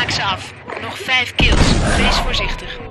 Maak ze af. Nog 5 kills. Wees voorzichtig.